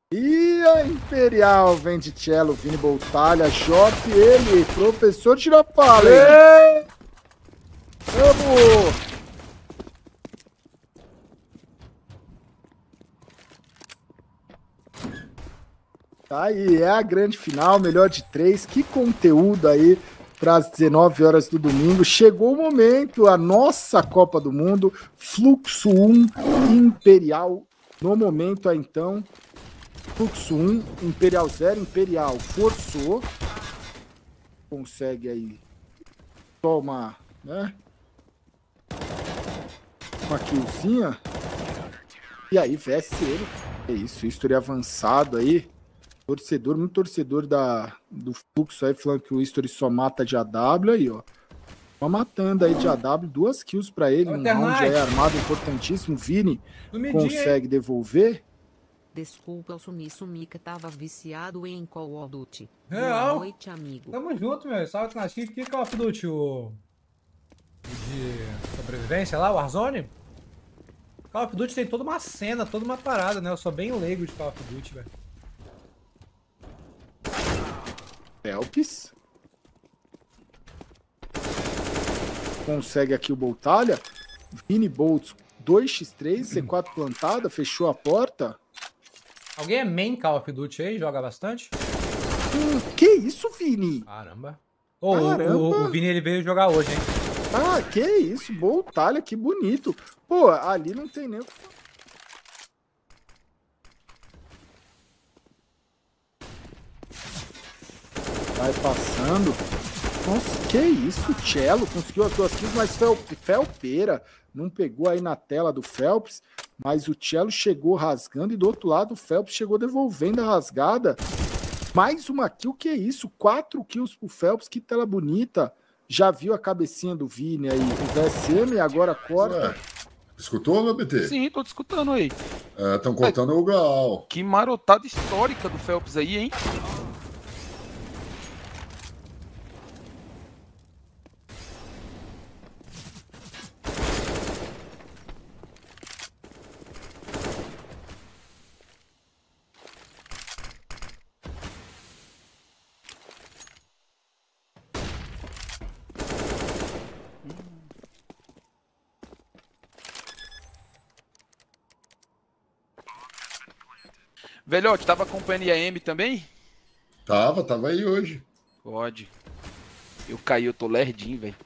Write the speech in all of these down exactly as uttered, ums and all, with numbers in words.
E a Imperial vem de cello, Vini Boltalha, J, ele, professor Girafales. É. Vamos! Tá aí, é a grande final, melhor de três. Que conteúdo aí para as dezenove horas do domingo. Chegou o momento, a nossa Copa do Mundo, Fluxo um, Imperial. No momento, então, Fluxo um, Imperial zero, Imperial forçou. Consegue aí tomar, né? Uma killzinha. E aí, veste ele. É isso, history avançado aí. Torcedor, muito torcedor da, do Fluxo aí, falando que o history só mata de A W aí, ó. Tá matando aí de A W, duas kills pra ele, num round aí armado importantíssimo. Vini consegue devolver. Desculpa, eu sumi, sumi que tava viciado em Call of Duty. Real. Boa noite, amigo. Tamo junto, meu. Salve na Chique. Que Call of Duty? O... o de sobrevivência lá, o Warzone? Call of Duty tem toda uma cena, toda uma parada, né? Eu sou bem leigo de Call of Duty, velho. Phelps. Consegue aqui o Boltalha. Vini Boltz, dois por três, C quatro plantada, fechou a porta. Alguém é main Call of Duty aí? Joga bastante? Hum, que isso, Vini? Caramba. Oh, Caramba. O, o, o Vini ele veio jogar hoje, hein? Ah, que isso, Boltalha, que bonito. Pô, ali não tem nem o que falar. Vai passando. Nossa, que isso, Cello conseguiu as duas kills, mas Fel Felpeira não pegou aí na tela do Phelps, mas o Cello chegou rasgando e do outro lado o Phelps chegou devolvendo a rasgada. Mais uma kill, que isso, quatro kills pro Phelps, que tela bonita. Já viu a cabecinha do Vini aí, o V S M, agora corta. Ué, escutou, meu B T? Sim, tô te escutando aí. Estão cortando o Gal. Que marotada histórica do Phelps aí, hein? Velhote, tava acompanhando I A M também? Tava, tava aí hoje. Pode. Eu caí, eu tô lerdinho, velho.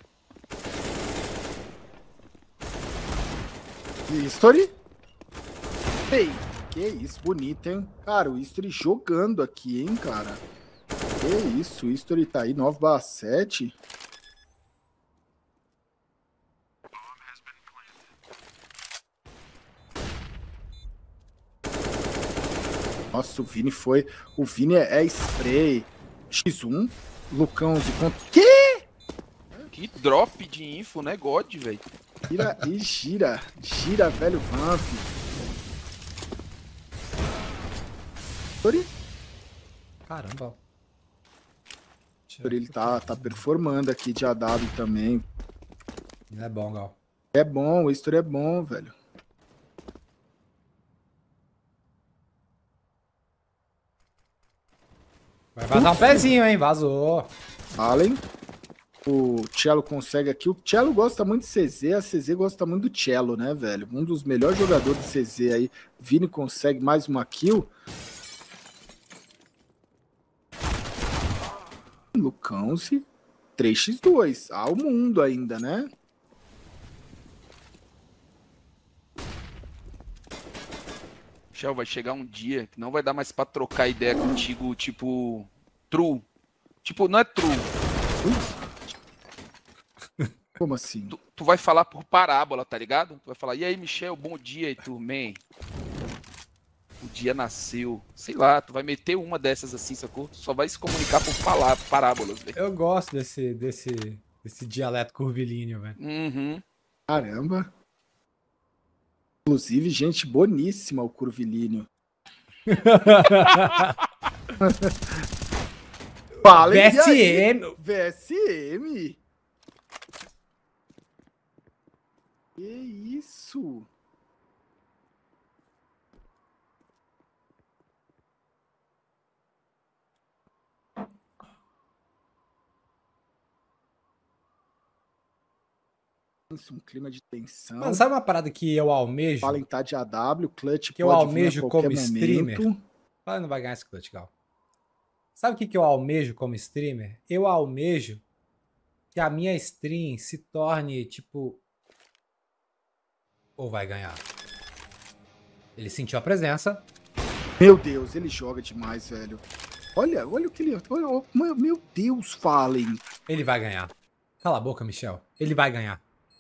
History? Ei, que isso, bonito, hein? Cara, o History jogando aqui, hein, cara? Que isso, o History tá aí, nove barra sete. Nossa, o Vini foi... O Vini é, é spray. X um, Lucão de conta... Que? Que drop de info, né, God, velho? Gira e gira. Gira, velho Vamp. History? Caramba. Ele tá, tá performando aqui de A W também. É bom, Gal. É bom, o History é bom, velho. Vai vazar um pezinho, hein? Vazou. Allen. O Cello consegue aqui. O Cello gosta muito de C Z, a C Z gosta muito do Cello, né, velho? Um dos melhores jogadores de C Z aí. Vini consegue mais uma kill. Lucão-se. três por dois. Ao mundo ainda, né? Shell, vai chegar um dia que não vai dar mais pra trocar ideia contigo, tipo... True. Tipo, não é true. Como assim? Tu, tu vai falar por parábola, tá ligado? Tu vai falar, e aí, Michel, bom dia, e tu, man. O dia nasceu. Sei lá, tu vai meter uma dessas assim, sacou? Tu só vai se comunicar por falar, parábolas, velho. Eu gosto desse, desse, desse dialeto curvilíneo, velho. Uhum. Caramba. Inclusive, gente boníssima o Curvilíneo. Fala, V S M. V S M. Que isso? Um clima de tensão. Mano, sabe uma parada que eu almejo? Falem tá de A W, clutch Que eu pode vir a almejo qualquer como streamer. momento. Fala, não vai ganhar esse clutch, Gal. Sabe o que, que eu almejo como streamer? Eu almejo que a minha stream se torne, tipo... Ou vai ganhar. Ele sentiu a presença. Meu Deus, ele joga demais, velho. Olha, olha o que ele... Olha, meu, meu Deus, Fallen. Ele vai ganhar. Cala a boca, Michel. Ele vai ganhar.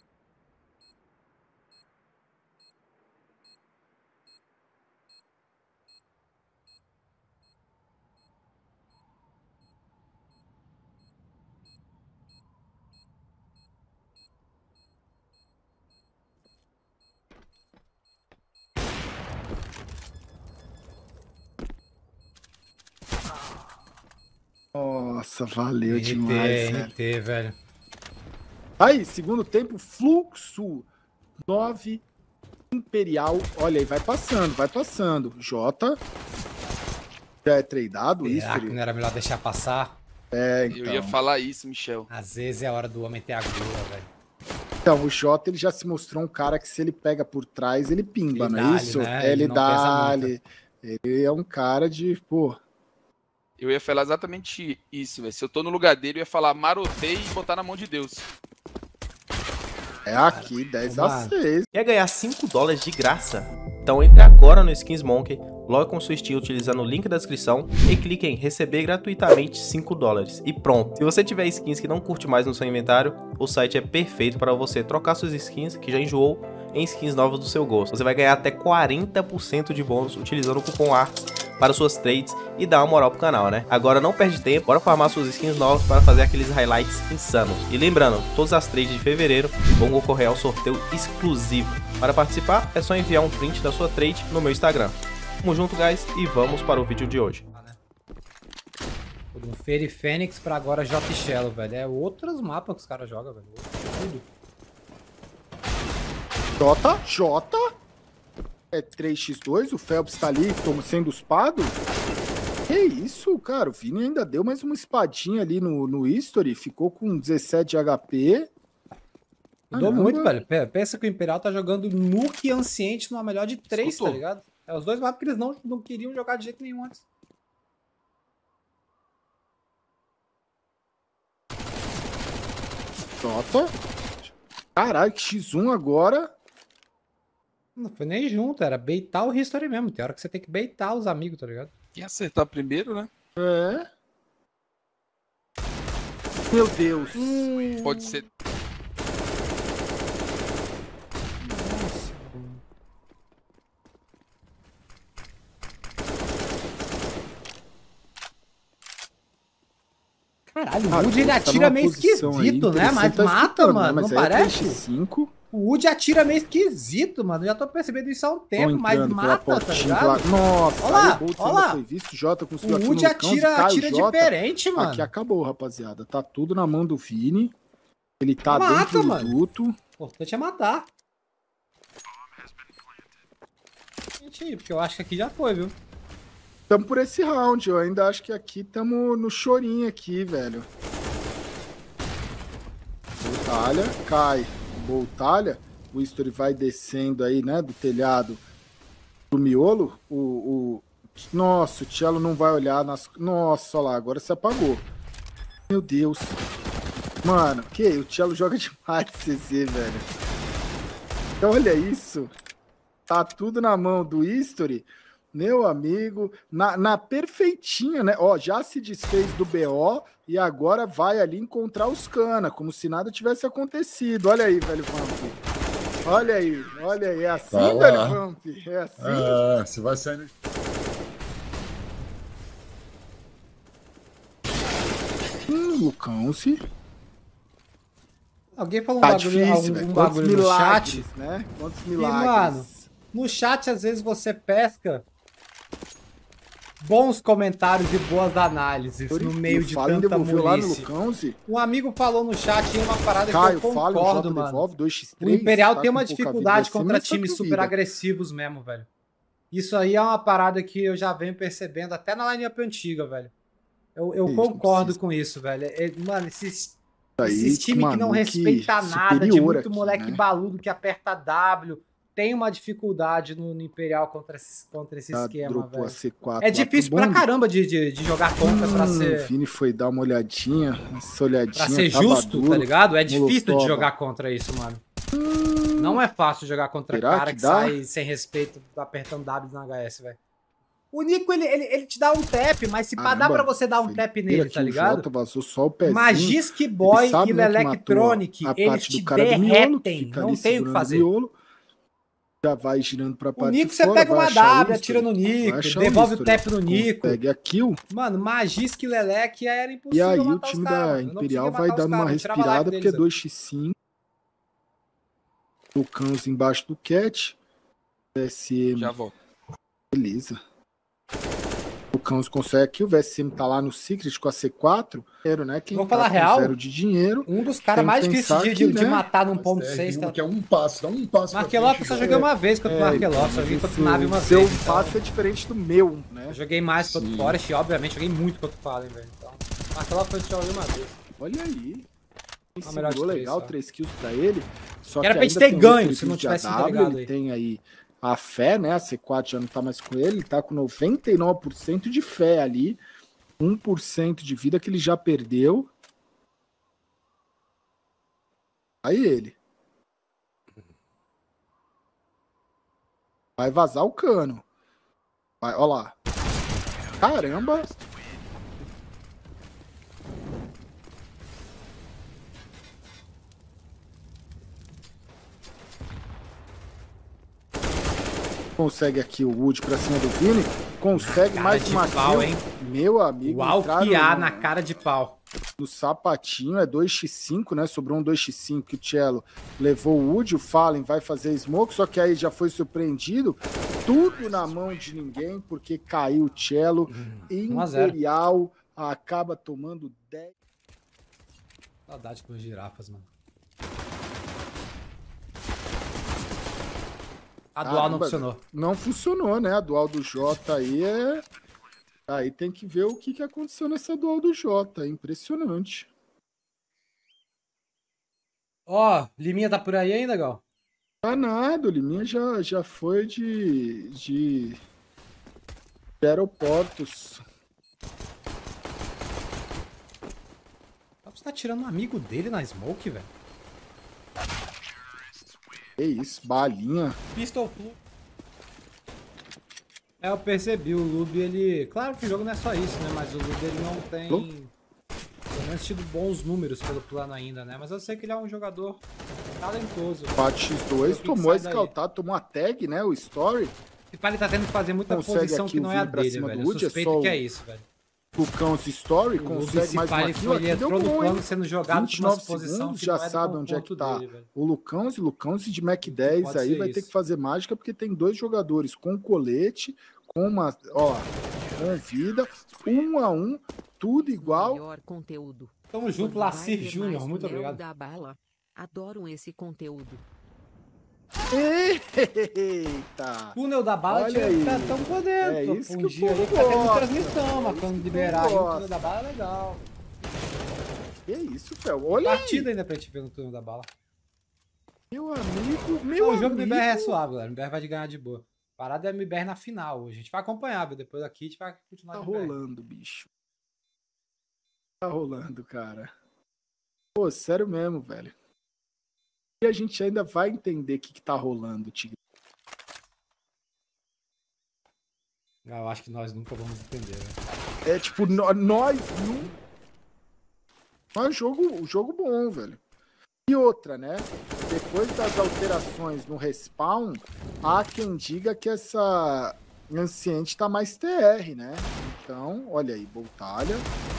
Nossa, valeu N T, demais, N velho. T, velho. Aí, segundo tempo, fluxo. nove, Imperial. Olha aí, vai passando, vai passando. J. Já é tradeado isso? Será que não era melhor deixar passar? É, então. Eu ia falar isso, Michel. Às vezes é a hora do homem ter a gula, velho. Então, o Jota, ele já se mostrou um cara que se ele pega por trás, ele pimba, Ele não é dá-lhe, isso? né? É, Ele ele não dá, pensa muito. ele, ele é um cara de, pô, Eu ia falar exatamente isso, velho. Se eu tô no lugar dele, eu ia falar marotei e botar na mão de Deus. é aqui, dez a mano. seis. Quer ganhar cinco dólares de graça? Então entre agora no Skins Monkey, logue com sua Steam utilizando o link da descrição e clique em receber gratuitamente cinco dólares. E pronto! Se você tiver skins que não curte mais no seu inventário, o site é perfeito para você trocar suas skins que já enjoou em skins novas do seu gosto. Você vai ganhar até quarenta por cento de bônus utilizando o cupom ARTS para suas trades e dar uma moral pro canal, né? Agora não perde tempo, bora farmar suas skins novas para fazer aqueles highlights insanos. E lembrando, todas as trades de fevereiro vão ocorrer ao sorteio exclusivo. Para participar, é só enviar um print da sua trade no meu Instagram. Tamo junto, guys, e vamos para o vídeo de hoje. Do Fairy Fênix pra agora J Shello, velho. É outros mapas que os caras jogam, velho. Tudo. J, J. É três por dois, o Phelps tá ali como sendo uspado. Que isso, cara, o Vini ainda deu mais uma espadinha ali no, no History, ficou com dezessete de H P. Mudou Caramba. muito, velho. Pe- Pensa que o Imperial tá jogando Nuke e Anciente numa melhor de três, Escutou. tá ligado? É os dois mapas que eles não, não queriam jogar de jeito nenhum antes. J. Caralho, que X um agora. Não foi nem junto, era baitar o History mesmo. Tem hora que você tem que baitar os amigos, tá ligado? Quem acertar primeiro, né? É. Meu Deus. Pode ser. Caralho, o Ah, Wood ele tá atira numa meio posição aí esquisito, né? Mas interessante, tá mata, escutando, né? mano. Mas Não aí é parece? três por cinco. O Wood atira meio esquisito, mano. Já tô percebendo isso há um tempo, mas entrando pela mata, tá portinha, ligado? pela- Nossa, Olha lá, aí o Boltz olha ainda lá. foi visto. Jota conseguiu O aqui Wood no Lucão, atira, cai o atira Jota. diferente, mano. Aqui acabou, rapaziada. Tá tudo na mão do Vini. Ele tá Mata, dentro do mano. duto. O importante é matar. Gente, porque eu acho que aqui já foi, viu? Tamo por esse round. Eu ainda acho que aqui tamo no chorinho aqui, velho. Boltalha, cai. Boltalha. O History vai descendo aí, né, do telhado do miolo. O, o... Nossa, o Cello não vai olhar nas... Nossa, olha lá, agora se apagou. Meu Deus. Mano, que? O Cello joga demais C Z, velho. Olha isso. Tá tudo na mão do History. Meu amigo, na, na perfeitinha, né? Ó, já se desfez do B O e agora vai ali encontrar os cana, como se nada tivesse acontecido. Olha aí, velho Vamp. Olha aí, olha aí. É assim, Tá lá. velho Vamp? É assim? É, você vai saindo. Hum, Lucão, se... Alguém falou um Tá bagulho, difícil, algum velho. Quantos bagulho no chat. milagres, né? Quantos E, milagres. mano, no chat, às vezes, você pesca bons comentários e boas análises no meio de Fallen tanta devolveu lá no mulice. Lucão, se... Um amigo falou no chat e uma parada Caio, que eu fala, o concordo, Jota mano. devolve, dois por O três. Imperial tá tem com uma pouca dificuldade vida, contra mas tá com times super vida. agressivos mesmo, velho. Isso aí é uma parada que eu já venho percebendo até na line-up antiga, velho. Eu, eu Isso, não concordo precisa. com isso, velho. É- mano, esses Esses times que não respeita nada, de muito aqui, moleque né? baludo que aperta W, tem uma dificuldade no, no Imperial contra esse, contra esse Já esquema, dropou velho. a C quatro É lá difícil pro pra bonde. caramba de, de, de jogar contra pra Hum, ser, O Vini foi dar uma olhadinha, essa olhadinha. pra ser tava justo, duro. tá ligado? É difícil de Molotov. jogar contra isso, mano. Não é fácil jogar contra Será cara que que, dá? sai sem respeito apertando W na H S, velho. O Nico, ele, ele, ele te dá um tap, mas se pá, dá Caramba, pra você dar um foi tap inteira nele, aqui, tá o ligado? Jota vazou só o pezinho. Magisk Boy Ele sabe, e né, que Lelektronic, matou a eles parte te do cara do miolo, que derretem, fica não ali tem o que segurando fazer. miolo. Já vai girando pra O parte Nico, de você fora, pega vai uma achar W, o atira no history, Nico, vai achar devolve o history, tap no Nico. consegue a kill. Mano, Magisk e Lelek era E impossível aí o matar time os caras, da mano. Eu não Imperial conseguia vai matar os dando uma caras, eu tirava a respirada, life porque é deles, dois por cinco. O Cãos embaixo do Cat. V S M, Já volto. beleza. O Cãos consegue aqui, o V S M tá lá no Secret com a C quatro. Dinheiro, né? Quem Vou tá falar com real, zero de dinheiro. Um dos Tem caras que mais difíceis pensar de, de, que, de né? matar num Mas ponto T R seis, um tá? que é um passo, dá um passo. pra Markelock eu frente, só já joguei é. uma vez contra o É, Markelock, só vi mas contra o o Nave uma seu vez. Então, passo é diferente do meu, né? eu joguei mais contra o Sim. Forest e, obviamente, joguei muito contra o Fallen, velho. Então, Markelock foi só uma vez. Olha aí. Ele Uma melhor de segurou três, legal, só. três kills pra ele. Só Era que pra gente ainda ter tem o ganho history se não de tivesse A W, entregado ele aí. tem aí a fé, né? A C quatro já não tá mais com ele, ele tá com noventa e nove por cento de fé ali. um por cento de vida que ele já perdeu. Aí ele. Vai vazar o cano. Vai, ó lá. Caramba. Consegue aqui o Wood pra cima do Vini. Consegue Cara mais de uma pau, kill. hein? Meu amigo. Uau, entraram que A no- na cara de pau. no sapatinho, é dois por cinco, né? Sobrou um dois por cinco que o Cello levou o Wood, o Fallen vai fazer smoke, só que aí já foi surpreendido. Tudo na mão de ninguém, porque caiu o Cello. um a zero. Imperial acaba tomando dez. Saudade com os girafas, mano. A dual não Caramba, funcionou. Não funcionou, né? A dual do Jota aí é. Aí tem que ver o que, que aconteceu nessa dual do Jota. É impressionante. Ó, Liminha tá por aí ainda, Gal? Tá nada, o Liminha já, já foi de, de, de aeroportos. Você tá tirando um amigo dele na smoke, velho? É isso, balinha. Pistol Flu. É, eu percebi, o Lube, ele... Claro que o jogo não é só isso, né? Mas o Lube, ele não tem... Pelo menos tido bons números pelo plano ainda, né? Mas eu sei que ele é um jogador talentoso. quatro por dois, O que que tomou a sai daí? escaltada, tomou a tag, né? O story. E para ele tá tendo que fazer muita Consegue posição aqui que o não é a Vini pra dele, cima velho. do Eu Wood, é suspeito só que o- é isso, velho. O Cãos Story, O Lube, consegue esse mais pai, uma ele kill. foi, Aqui ele deu entrou no bom, plano hein? sendo jogado vinte e pra uma nove posição segundos, que já não é do sabe onde é que ponto tá dele, velho. o Lucãos. E Lucãos de Mac dez Pode aí ser vai isso. ter que fazer mágica, porque tem dois jogadores com colete, com uma, ó, com vida, um a um, tudo igual. Melhor conteúdo. Tamo junto, Quando vai Lacir ter Júnior, mais muito Mel obrigado. da bala. Adoram esse conteúdo. Eita! Túnel da bala Olha tinha aí. tá tão por dentro. É isso um que o dia povo aí que tá tendo gosta. transmissão, mas É quando isso que liberar o aí povo o túnel gosta. da bala é legal. Que isso, Fel? Olha aí, Partida ainda pra gente ver no túnel da bala. meu amigo, meu Não, o jogo do amigo. M B R é suave, galera. O M B R vai ganhar de boa. Parada é M B R na final hoje. A gente vai acompanhar, viu? Depois daqui a gente vai continuar Tá no M B R. rolando, bicho. Tá rolando, cara. Pô, sério mesmo, velho. E a gente ainda vai entender o que, que tá rolando, Tigre. Ah, eu acho que nós nunca vamos entender, velho. É tipo, nó- nós não. Mas é um jogo, um jogo bom, velho. E outra, né? Depois das alterações no respawn, há quem diga que essa Anciente tá mais T R, né? Então, olha aí, Boltalha.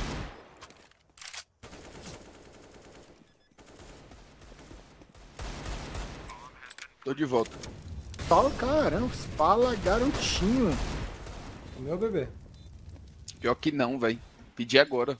Tô de volta. Fala, caramba, fala, garotinho. O meu bebê. Pior que não, velho. Pedi agora.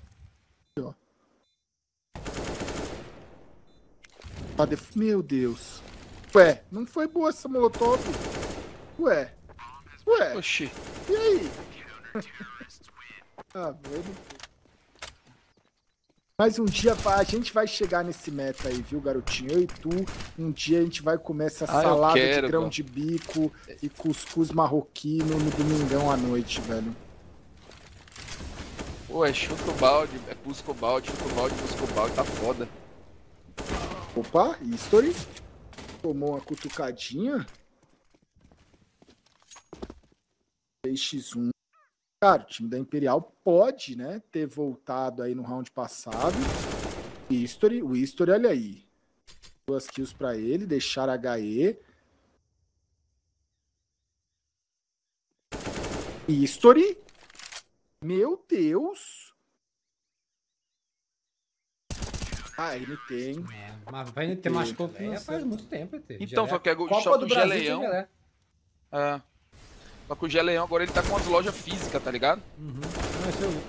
Tá def- Meu Deus. Ué, não foi boa essa molotov? Ué. Ué, Oxi. e aí? Ah, velho. Mas um dia a gente vai chegar nesse meta aí, viu, garotinho? Eu e tu, um dia a gente vai comer essa Ah, eu salada quero, de grão pô. de bico e cuscuz marroquino no domingão à noite, velho. Pô, é chuta o balde, é busca o balde, chuta o balde, busca o balde, tá foda. Opa, history. Tomou uma cutucadinha. três por um. Cara, o time da Imperial pode, né, ter voltado aí no round passado. History, o History, olha aí. Duas kills pra ele, deixar H E. History. Meu Deus. Ah, ele tem. É, mas vai ter machucou é, faz muito tempo, E T. Então, só que é Copa só do que o Brasil Geleão. tinha Gelé. É. Só que o Geleão agora ele tá com as lojas físicas, tá ligado? Uhum. Não, esse eu vi.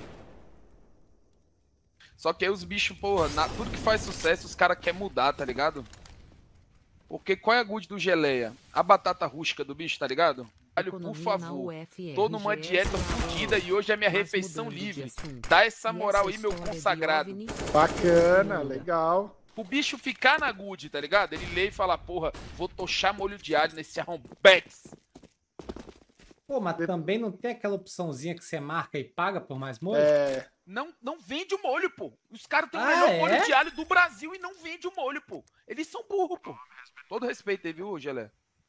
Só que aí os bichos, porra, na- tudo que faz sucesso os caras querem mudar, tá ligado? Porque qual é a good do Geleia? A batata rústica do bicho, tá ligado? Olha, por Economia na favor, U F R tô numa G S dieta na fodida e hoje é minha Mas refeição mudando de livre. assunto. Dá essa E moral essa aí, meu história de consagrado. OVNI? Bacana, legal. O bicho ficar na good, tá ligado? Ele lê e fala, porra, vou tochar molho de alho nesse arrombex. Pô, mas também não tem aquela opçãozinha que você marca e paga por mais molho? É, Não, não vende o molho, pô. Os caras têm o Ah, melhor é? molho de alho do Brasil e não vende o molho, pô. Eles são burros, pô. Todo respeito aí, viu, Gelé?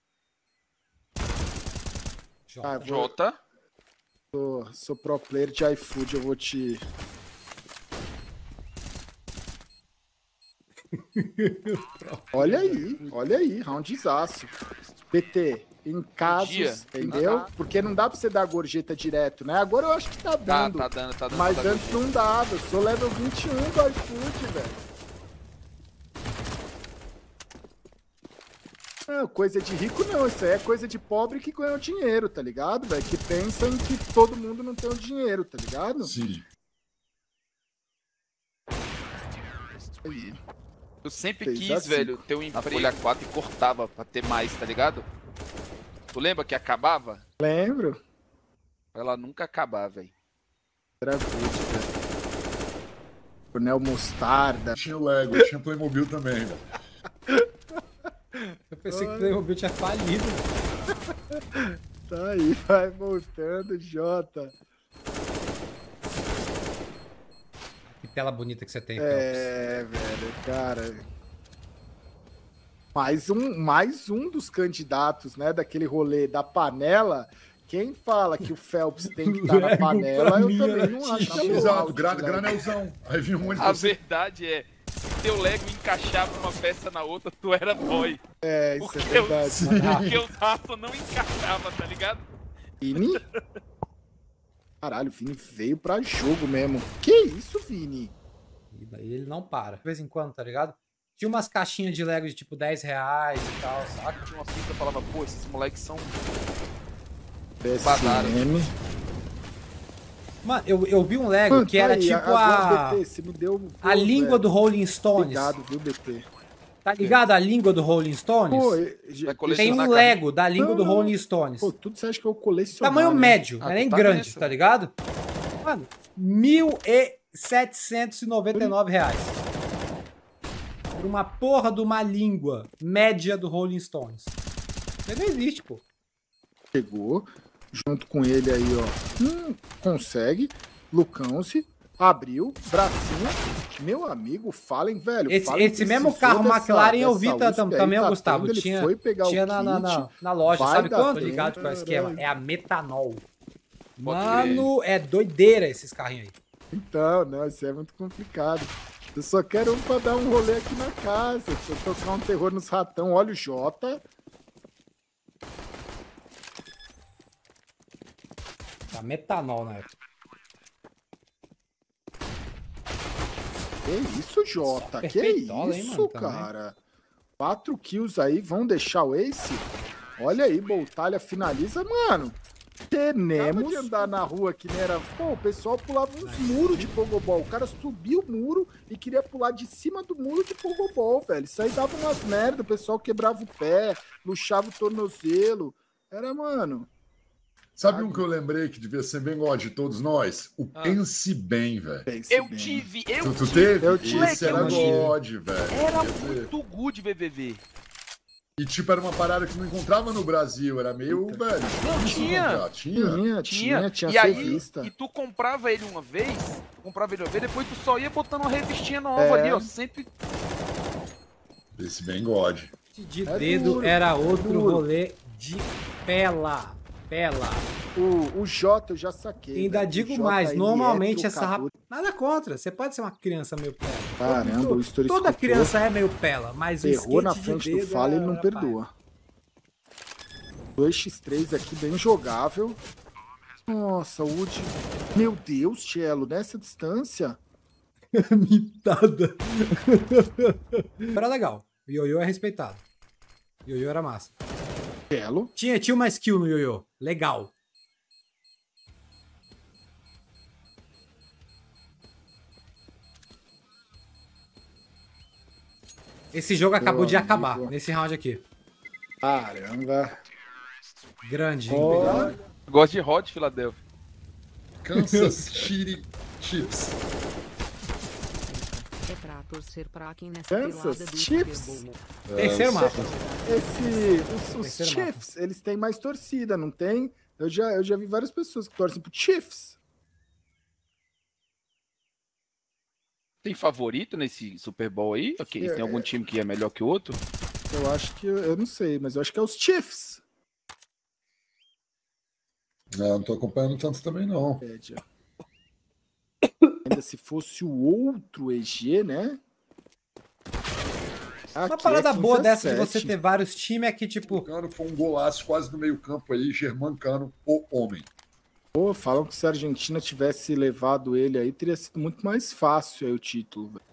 Jota. ah, vou, Jota. sou, sou pro player de iFood, eu vou te... Olha aí, olha aí, roundzaço. P T, em casos, dia. entendeu? Ah. Porque não dá pra você dar gorjeta direto, né? Agora eu acho que tá Tá, dando. tá dando, tá dando. Mas tá dando. antes não dava. Eu sou level vinte e um do iFood, velho. Não, coisa de rico não, isso aí é coisa de pobre que ganha o dinheiro, tá ligado, velho? Que pensa em que todo mundo não tem o dinheiro, tá ligado? Sim. Aí. Eu sempre Fez quis, assim. velho, ter um emprego folha quatro e cortava pra ter mais, tá ligado? Tu lembra que acabava? Lembro. Pra ela nunca acabar, velho. Era good, velho. Coronel Mostarda. Tinha o Lego, tinha Playmobil também, velho. Eu pensei que o Playmobil tinha falido. Tá aí, vai voltando, Jota. Que tela bonita que você tem, Phelps. É, velho, cara. Mais um, mais um dos candidatos, né, daquele rolê da panela. Quem fala que o Phelps tem que estar na Lego panela, pra eu mim também era não acho que é Exato, legal. gra granelzão. Aí vinha um monte A de... verdade é, se teu Lego encaixava uma peça na outra, tu era boy. É, isso é Porque eu- verdade. Porque os raços não encaixavam, tá ligado? Vini? Caralho, o Vini veio pra jogo mesmo. Que isso, Vini? E daí ele não para. De vez em quando, tá ligado? Tinha umas caixinhas de Lego de tipo dez reais e tal, saca? Tinha uma fita que falava, pô, esses moleques são... P S M. Mano, eu, eu vi um Lego Mano, que tá era aí, tipo a, B T, você me deu... a língua do Rolling Stones. Obrigado, viu, B T? Tá ligado a língua do Rolling Stones? Pô, Vai Tem colecionar um camisa. Lego da língua Não, do não. Rolling Stones. Pô, tudo você acha que eu coleciono. Tamanho médio, Ah, não é tu nem tá grande, nessa. tá ligado? Mano, mil setecentos e noventa e nove reais. Por uma porra de uma língua média do Rolling Stones. Isso não existe, pô. Chegou, junto com ele aí, ó. Hum, consegue. Lucão-se. Abriu, bracinho. Meu amigo, Fallen, velho. Esse, Fallen esse mesmo precisou carro dessa- McLaren eu vi dessa ta- U S P aí, também, tá Gustavo. tendo, ele Tinha, foi pegar tinha o na, na, na, kit, na loja. vai Sabe dar quanto? Tô tempo, ligado qual é o esquema? caralho. É a metanol. Pode Mano, é doideira esses carrinhos aí. Então, não, isso é muito complicado. Eu só quero um pra dar um rolê aqui na casa. Pra tocar um terror nos ratão. Olha o Jota. Tá metanol na época. Que isso, Jota? Que perfeitola, hein, isso, mano, também. cara? Quatro kills aí, vão deixar o Ace? Olha aí, Boltalha finaliza, mano. Tenemos de andar na rua que nem era. Pô, o pessoal pulava uns muros de pogobol. O cara subia o muro e queria pular de cima do muro de pogobol, velho. Isso aí dava umas merda. O pessoal quebrava o pé, luxava o tornozelo. Era, mano. Sabe um que eu lembrei que devia ser bem igual de todos nós? O Ah. Pense Bem, velho. Pense Eu bem. tive, eu Tu, tu tive. teve? Eu tive, Esse era eu tive. God, velho. Era Quer dizer, muito good V V V. E tipo, era uma parada que não encontrava no Brasil. Era meio, velho. Não, difícil tinha. encontrar. Tinha. Tinha, Tinha, tinha, tinha e aí, revista. e tu comprava ele uma vez, comprava ele uma vez, depois tu só ia botando uma revistinha nova É. ali, ó, sempre... Esse bem God. De É dedo duro, era outro duro. rolê de pela. Pela. O, o Jota eu já saquei. Ainda velho. O digo Jota, mais, ele normalmente é essa trocador. rap... Nada contra, você pode ser uma criança meio pela. Caramba, Todo- o Story Toda escutou. criança é meio pela, mas o Errou skate na de frente do dedo Fala, ele era- não era perdoa. dois por três aqui, bem jogável. Nossa, o Wood. Meu Deus, Cello, nessa distância. Mitada. Era legal. O ioiô é respeitado. O ioiô era massa. Cello. Tinha, tinha uma skill no ioiô. Legal. Esse jogo acabou Meu de amigo. acabar, nesse round aqui. Caramba. Grande. Ó, Gosto de Hot Philadelphia. Kansas City Chiefs. É pra torcer pra quem nessa Kansas pelada do Chiefs? Super Bowl. Terceiro mapa. esse, os, os Terceiro mapa. Chiefs, eles têm mais torcida, não tem? Eu já, eu já vi várias pessoas que torcem pro Chiefs. Tem favorito nesse Super Bowl aí? Ok, tem algum time que é melhor que o outro? Eu acho que, eu não sei, mas eu acho que é os Chiefs. Não, não tô acompanhando tanto também, não. Média. Ainda se fosse o outro E G, né? Uma Aqui parada é boa quinze a dessa de você sete. ter vários times é que, tipo, Cano foi um golaço quase no meio campo aí, Germancano, o homem. Pô, falam que se a Argentina tivesse levado ele aí, teria sido muito mais fácil aí o título. Velho.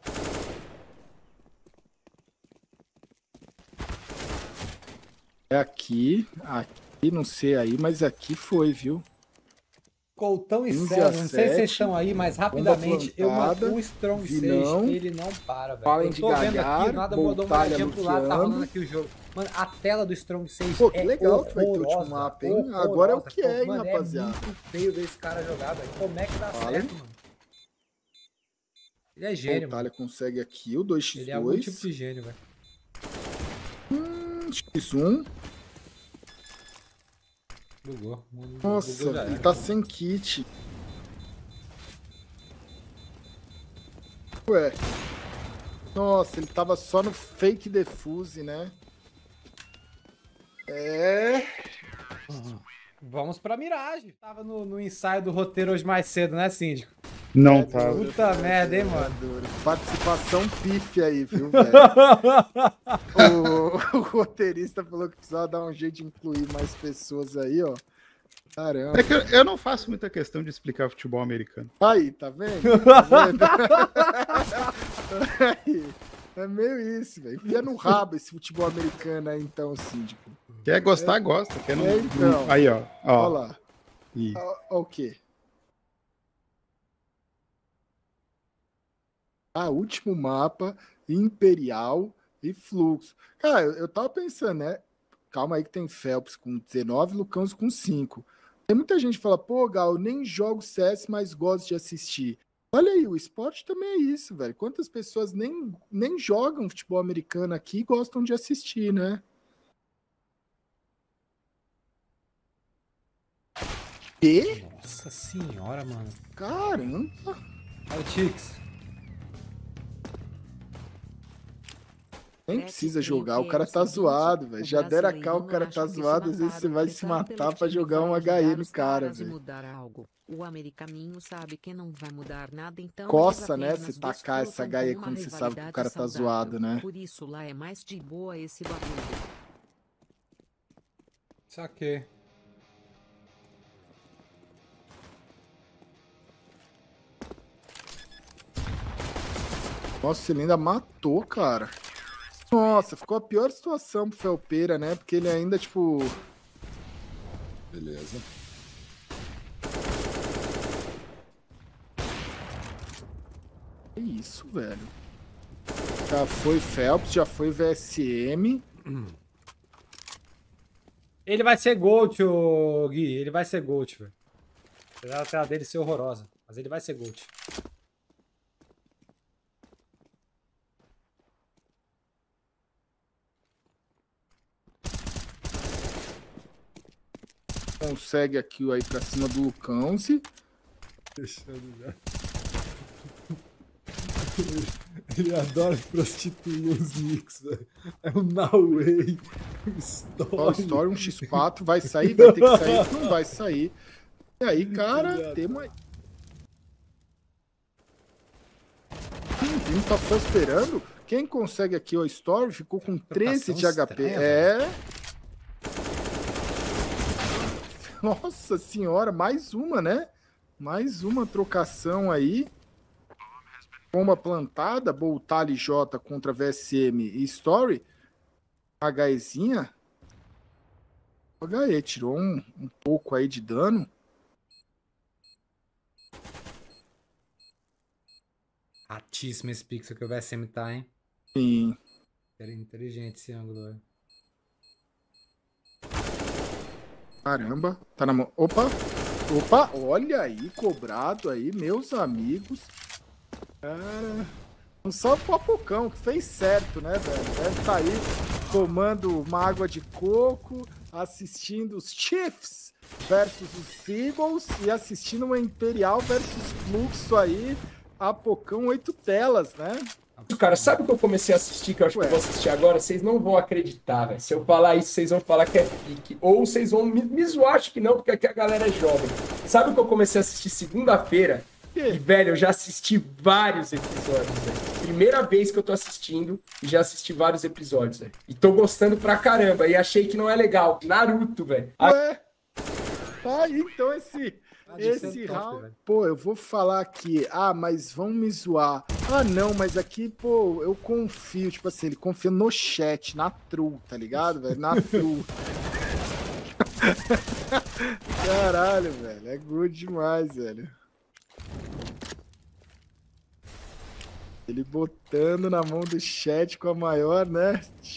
É aqui, aqui, não sei aí, mas aqui foi, viu? Coutão e quinze a César, não sei se vocês sete, estão aí, mas bomba rapidamente, eu plantada, mandei um Strong Vinão, seis, ele não para, velho. Falem Eu de tô vendo Galhar, aqui, nada mandou uma Boltalha olhadinha pro lado, tá luteando. rolando aqui o jogo. Mano, a tela do Strong seis Pô, que é legal que vai ter o horrorosa, último mapa, hein? horrorosa. Agora é o que Pô, é, hein, mano, rapaziada? É muito feio ver esse cara jogar, velho. Como é que dá Fala. certo, mano? Ele é gênio, Boltalha mano. consegue aqui o dois por dois. Ele é algum tipo de gênio, velho. X um. Bugou. Bugou Nossa, já ele era. tá sem kit. Ué. Nossa, ele tava só no fake defuse, né? É. Vamos pra Mirage. Tava no, no ensaio do roteiro hoje mais cedo, né, Síndico? Não tá. Puta merda, hein, mano? Participação pife aí, viu, velho? o, o roteirista falou que precisava dar um jeito de incluir mais pessoas aí, ó. Caramba. É que eu, eu não faço muita questão de explicar futebol americano. Aí, tá vendo? Tá vendo? Aí, é meio isso, velho. Enfia no rabo esse futebol americano aí, então, síndico. Quer gostar, gosta. Quer não, É, então. não- Aí, ó. Olha ó. lá. Ih. Ó, ó o quê? Ah, último mapa, Imperial e Fluxo. Cara, eu, eu tava pensando, né? Calma aí que tem Phelps com dezenove, Lucãos com cinco. Tem muita gente que fala, pô, Gal, eu nem jogo C S, mas gosto de assistir. Olha aí, o esporte também é isso, velho. Quantas pessoas nem, nem jogam futebol americano aqui e gostam de assistir, né? E? Nossa senhora, mano. Caramba! Olha o Tix. Nem precisa jogar, o cara tá zoado, velho. Já dera cá, o cara tá zoado, às vezes você vai se matar pra jogar um H E no cara, velho. O americaninho sabe que não vai mudar nada, então Coça, eles né, apenas se tacar essa H E disputam quando uma você sabe que o cara tá rivalidade zoado, né? Por isso lá é mais de boa esse bagulho. Saquei. Nossa, ele ainda matou, cara. Nossa, ficou a pior situação pro Felpeira, né? Porque ele ainda, tipo... Beleza. Que isso, velho? Já foi Phelps, já foi V S M. Ele vai ser Gold, ô Gui. Ele vai ser Gold, velho. Apesar da tela dele ser horrorosa. Mas ele vai ser Gold. Consegue aqui aí pra cima do Lucãozi. Fechando já. Ele adora prostituir os nicks, velho. É o Noway. Ó, Story um por quatro. Vai sair? Vai ter que sair? Não vai sair. E aí, cara, temos aí. O time tá só esperando. Quem consegue aqui, ó, Story ficou com treze de H P. É. Nossa senhora, mais uma, né? Mais uma trocação aí. Bomba plantada, Boltali J contra V S M e Story. HEzinha. O H E tirou um, um pouco aí de dano. Ratíssimo esse pixel que o V S M tá, hein? Sim. Era inteligente esse ângulo, velho. Caramba, tá na mão. Opa, opa, olha aí, cobrado aí, meus amigos. Cara, um salve pro Apocão, que fez certo, né, velho? Deve estar aí tomando uma água de coco, assistindo os Chiefs versus os Eagles e assistindo uma Imperial versus Fluxo aí. Apocão, oito telas, né? Cara, sabe o que eu comecei a assistir, que eu acho Ué. que eu vou assistir agora? Vocês não vão acreditar, velho. Se eu falar isso, vocês vão falar que é pique. Ou vocês vão me, me zoar, acho que não, porque aqui a galera é jovem. Sabe o que eu comecei a assistir segunda-feira? E, velho, eu já assisti vários episódios, velho. Primeira vez que eu tô assistindo e já assisti vários episódios, velho. E tô gostando pra caramba. E achei que não é legal. Naruto, velho. Ué? Ah, então esse... Esse round, pô, eu vou falar aqui, ah, mas vão me zoar. Ah, não, mas aqui, pô, eu confio, tipo assim, ele confia no chat, na true, tá ligado, velho? Na true. Caralho, velho, é good demais, velho. Ele botando na mão do chat com a maior, né?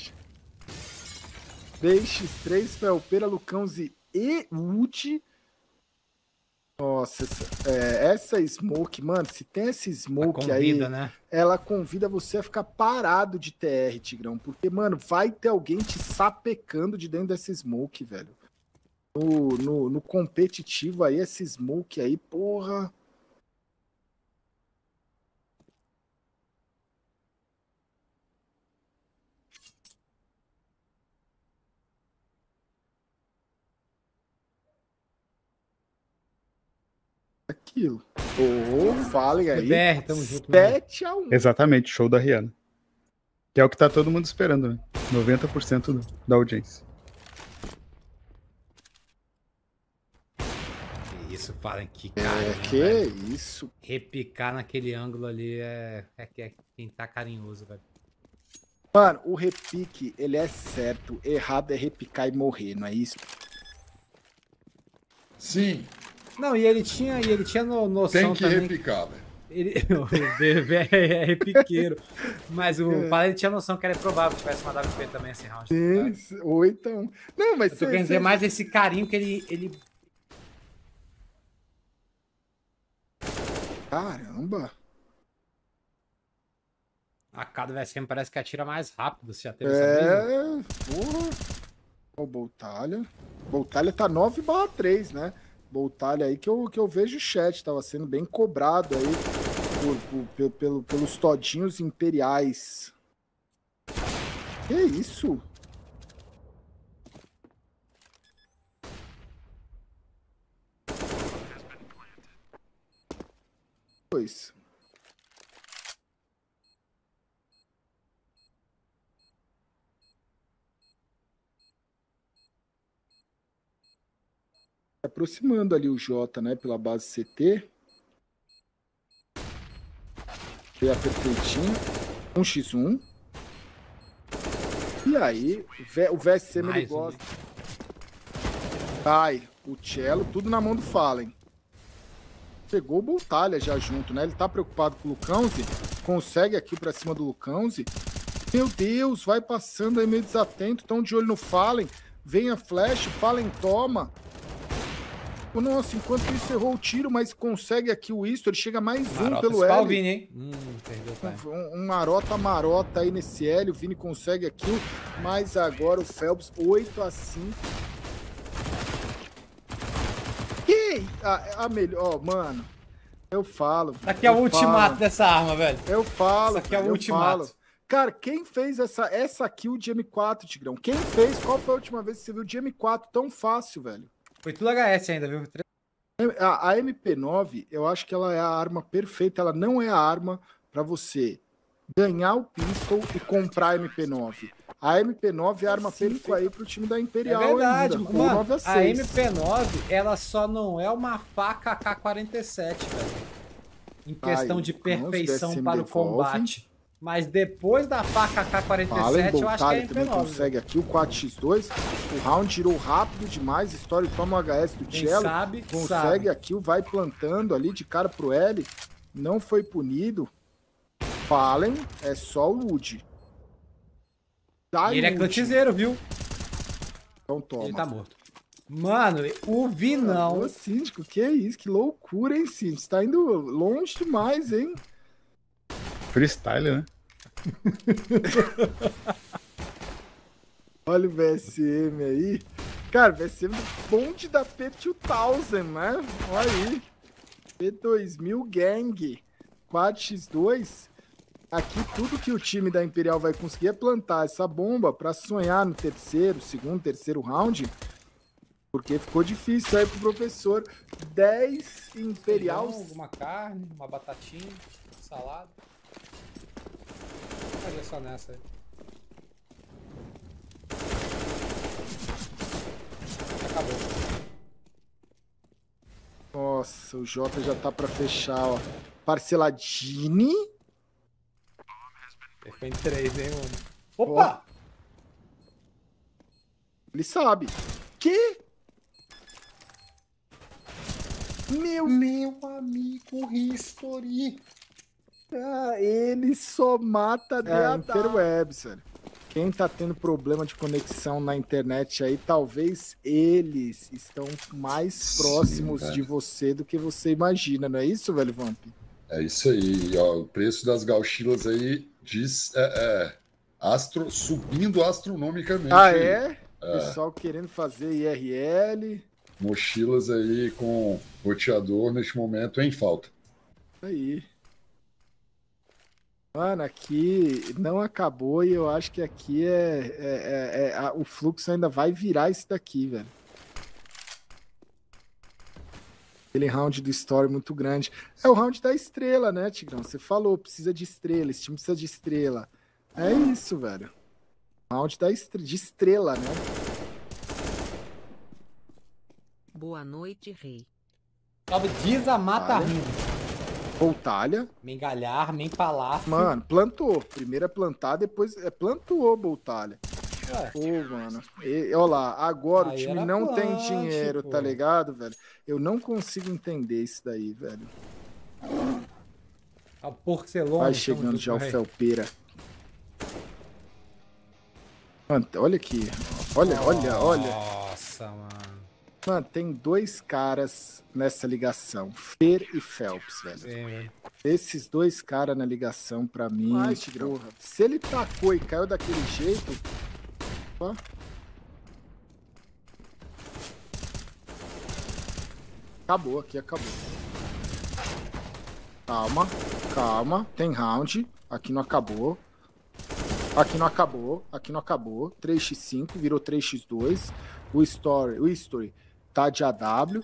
B X três, Felpeira, Lucãozi e Ult. Nossa, essa, é, essa Smoke, mano, se tem essa Smoke convida, aí, né? Ela convida você a ficar parado de T R, Tigrão, porque, mano, vai ter alguém te sapecando de dentro dessa Smoke, velho. No, no, no competitivo aí, essa Smoke aí, porra... Aquilo. Ô, oh, falem aí. B R, tamo junto. sete a um. Exatamente, show da Rihanna. Que é o que tá todo mundo esperando, né? noventa por cento da audiência. Isso, falem que cara. É, que velho. Isso. Repicar naquele ângulo ali é, é, é quem tá carinhoso, velho. Mano, o repique, ele é certo. Errado é repicar e morrer, não é isso? Sim. Não, e ele tinha, e ele tinha no, noção Tem que também... repicar, velho. Ele, o B V é repiqueiro. Mas o é. Pai ele tinha noção que era provável que tivesse uma W P também esse round. Sim, ou então... Não, mas... Eu tô querendo dizer mais esse carinho que ele, ele... Caramba! A cada V S M parece que atira mais rápido, você já teve é, essa É, porra. O Boltalha. Boltalha tá nove barra três, né? Boltalha aí que eu, que eu vejo o chat, tava sendo bem cobrado aí por, por, por, pelo, pelos todinhos imperiais. Que isso? Pois. Aproximando ali o J, né, pela base C T. Foi a perfeitinho. um por um. E aí, o V S M ele gosta. Ai, o Cello, tudo na mão do Fallen. Pegou o Boltalha já junto, né? Ele tá preocupado com o Lucãozi. Consegue aqui pra cima do Lucãozi. Meu Deus, vai passando aí meio desatento. Tão de olho no Fallen. vem a flash, Fallen toma. Oh, nossa, enquanto isso errou o tiro, mas consegue aqui o Isto, ele chega mais um Marota pelo esse pau, L. Vini, hein? Hum, perdeu, pai. Um, um marota marota aí nesse L, o Vini consegue aqui, mas agora o Phelps oito a cinco. Que a, a melhor, oh, mano, eu falo. Aqui é o eu ultimato falo, dessa arma, velho. Eu falo, Isso aqui é o eu ultimato. falo. Cara, quem fez essa, essa kill de M quatro, Tigrão? Quem fez? Qual foi a última vez que você viu de M quatro tão fácil, velho? Foi tudo H S ainda, viu? A, a M P nove, eu acho que ela é a arma perfeita. Ela não é a arma para você ganhar o pistol e comprar a M P nove. A M P nove é a arma perfeita aí pro time da Imperial. É verdade, ainda, mano. nove a seis. A M P nove, ela só não é uma faca A K quarenta e sete, velho. Em questão Aí, de não, perfeição se para o devolve. combate. Mas depois da faca A K quarenta e sete, eu acho que é a M P também nove. consegue aqui o quatro por dois. O round tirou rápido demais. Story toma o H S do Quem Cello. sabe, Consegue sabe. aqui, o vai plantando ali de cara pro L. Não foi punido. Fallen, é só o Lud. E ele é clutchezeiro, viu? Então toma. Ele tá morto. Mano, o Vinão. Ô, Síndico, que é isso? Que loucura, hein, Síndico? Você tá indo longe demais, hein? Freestyle, né? Olha o V S M aí. Cara, o V S M bonde da P dois mil, né? Olha aí. P dois mil Gang. quatro por dois. Aqui tudo que o time da Imperial vai conseguir é plantar essa bomba pra sonhar no terceiro, segundo, terceiro round. Porque ficou difícil aí pro professor. dez Imperial. Feijão, alguma carne, uma batatinha, salada. Olha só nessa aí. Acabou. Nossa, o Jota já tá pra fechar, ó. Parceladini. Ele foi em três, hein, mano? Opa! Ó. Ele sabe. Que? Meu, Meu amigo History. ah, ele só mata de É, interwebs, velho. Quem tá tendo problema de conexão na internet aí, talvez eles estão mais Sim, próximos velho. de você do que você imagina, não é isso, velho, Vamp? É isso aí, ó. O preço das gauchilas aí diz é, é, astro, subindo astronomicamente. Ah, aí. é? Pessoal querendo fazer I R L. Mochilas aí com roteador neste momento em falta. Aí. Mano, aqui não acabou e eu acho que aqui é, é, é- é- a- o fluxo ainda vai virar isso daqui, velho. Aquele round do Story muito grande. É o round da estrela, né, Tigrão? Você falou, precisa de estrela, esse time precisa de estrela. É isso, velho. Round da estre- de estrela, né? Boa noite, rei. Salve Diza Mata Olha. Rindo. Boltalha. Mengalhar, Menpalácio. Mano, plantou. Primeiro é plantar, depois é plantou, Boltalha. Ué, Pô, mano. E, olha lá, agora Aí o time era não tem plante, dinheiro, pô. tá ligado, velho? Eu não consigo entender isso daí, velho. a Porcelona. Vai tamo chegando junto, já o rei. Felpeira. Mano, olha aqui. Olha, olha, olha. Nossa, mano. Mano, tem dois caras nessa ligação. Fer e Phelps, velho. Sim, velho. Esses dois caras na ligação, pra mim, porra, se ele tacou e caiu daquele jeito... Ó. Acabou, aqui acabou. Calma, calma. Tem round. Aqui não acabou. Aqui não acabou. Aqui não acabou. três por cinco, virou três por dois. O Story, o History tá de A W.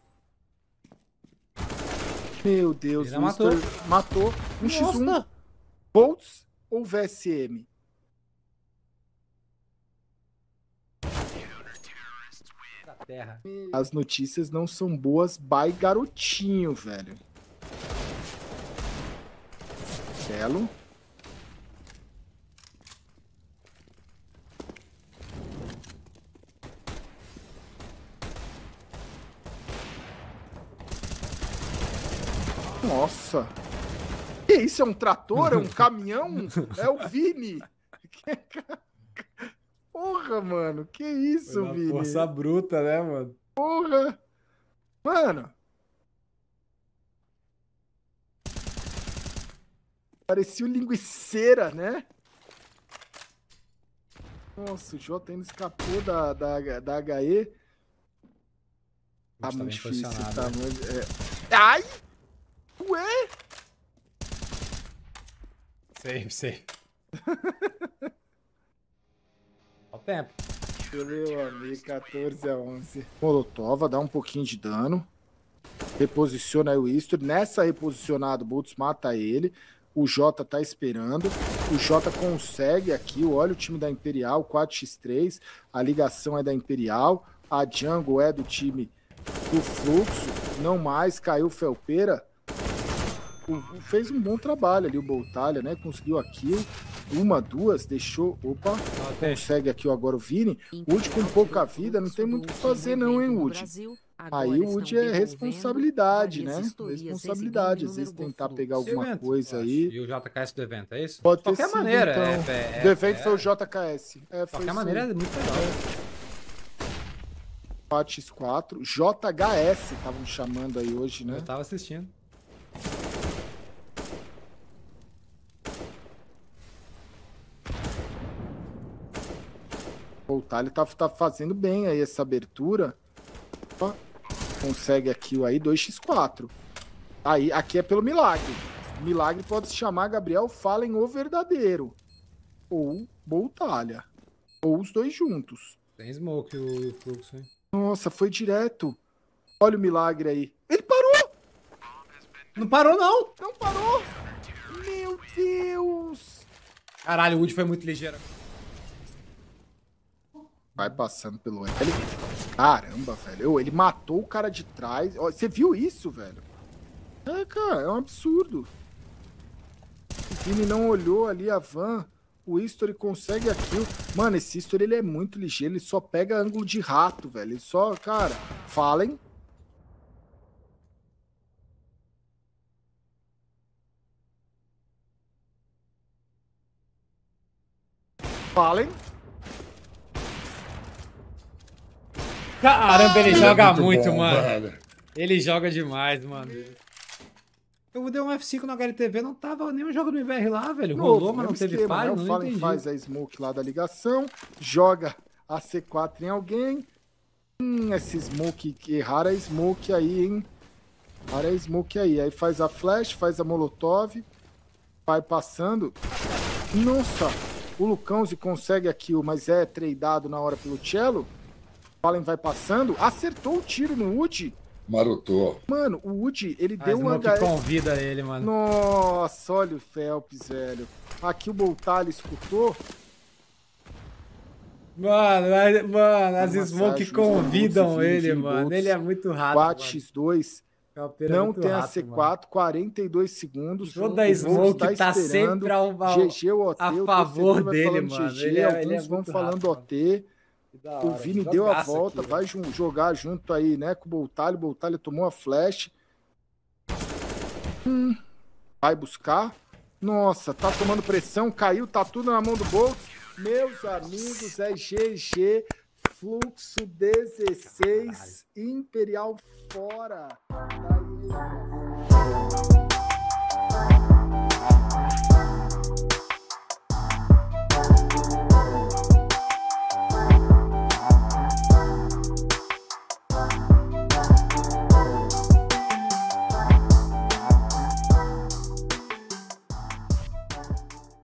Meu Deus, Ele o matou. History matou. um por um. Nossa. Bolts ou V S M? Da terra. As notícias não são boas, by garotinho, velho. Belo. Nossa. Que isso? É um trator? É um caminhão? É o Vini. Porra, mano. Que isso, Foi uma Vini? força bruta, né, mano? Porra. Mano. Parecia o linguiceira, né? Nossa, o Jota ainda escapou da, da, da H E. Tá Tá muito bem difícil, posicionado, tá né? muito... É... Ai! Ué? Sei, sei. Olha o tempo. Meu amigo, quatorze a onze. Molotov dá um pouquinho de dano. Reposiciona aí o Istor. Nessa reposicionada, o Boltz mata ele. O Jota tá esperando. O Jota consegue aqui. Olha o time da Imperial, quatro por três. A ligação é da Imperial. A Jungle é do time do Fluxo. Não mais. Caiu o Felpeira. O, fez um bom trabalho ali o Boltalha, né? Conseguiu a kill. Uma, duas. Deixou... Opa. Consegue aqui agora o Vini. Wood com pouca vida. Não tem muito o que fazer não, hein, Wood? Aí o Wood é responsabilidade, né? Responsabilidade. Às vezes tentar pegar alguma coisa aí. E o J K S do evento, é isso? Pode De ter qualquer sido, maneira. então. É, é, Do evento é, foi o J K S. É, de foi qualquer isso maneira aí. é muito legal. quatro por quatro. J H S estavam chamando aí hoje, né? Eu tava assistindo. O Tali tá, tá fazendo bem aí essa abertura. Ó, consegue aqui o aí dois por quatro. Aí, aqui é pelo milagre. Milagre pode se chamar Gabriel Fallen o verdadeiro. Ou Boltalha. Ou os dois juntos. Tem smoke o fluxo, hein? Nossa, foi direto. Olha o milagre aí. Ele parou! Não parou, não! Não parou! Meu Deus! Caralho, o Wood foi muito ligeiro. Vai passando pelo L. Caramba, velho. Ele matou o cara de trás. Você viu isso, velho? É, cara, é um absurdo. O Vini não olhou ali a van. O History consegue aquilo. Mano, esse History ele é muito ligeiro. Ele só pega ângulo de rato, velho. Ele só, cara, Fallen. Fallen. Caramba, ele Ele é joga muito muito, bom, mano. velho. Ele joga demais, mano. Eu dei um F cinco no H L T V, não tava nenhum jogo no I B R lá, velho. Rolou, mas não teve esquema, falha, né? não O Fallen entendi. faz a smoke lá da ligação, joga a C quatro em alguém. Hum, esse smoke, que rara é smoke aí, hein? Rara é smoke aí. Aí faz a flash, faz a molotov, vai passando. Nossa, o Lucãozi consegue a kill, mas é tradeado na hora pelo Cello. Fallen vai passando, acertou o tiro no Wood. Marotou. Mano, o Wood, ele Ah, deu um smoke H S... convida ele, mano. Nossa, olha o Phelps, velho. Aqui o Boltalha escutou. Mano, mas- mano, as Uma smoke massagem, convidam os ele, Vini mano. Boltz, Ele é muito rápido, quatro mano. por dois. Calpeira é Não muito tem a rápido, C mano. quatro, quarenta e dois segundos. Toda O a smoke Wolves tá esperando. sempre ao, ao, G G, o O T, a o favor torcedor vai dele, falando mano. G G, Ele é- alguns ele é vão muito falando rápido, O T. Que da O hora, Vini que deu a jogaço volta, aqui, vai jun- jogar junto aí, né, com o Boltalha. O Boltalha tomou a flash. Hum, vai buscar. Nossa, tá tomando pressão, caiu, tá tudo na mão do Boltz. Meus amigos, é G G, Fluxo dezesseis, Imperial fora. Daí,